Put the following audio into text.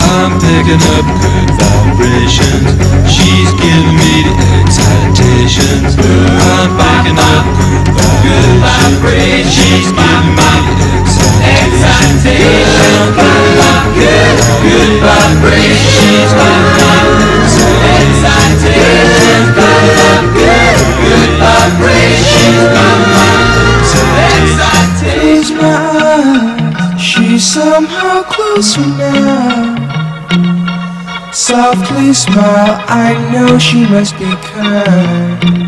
I'm picking up good vibrations. She's giving me the excitations. I'm picking up good vibrations. She's giving me the excitations. Good vibrations. She's giving me the excitations. Good vibrations. She's giving me the excitations. Close my eyes, she's somehow closer now. Softly smile, I know she must be kind.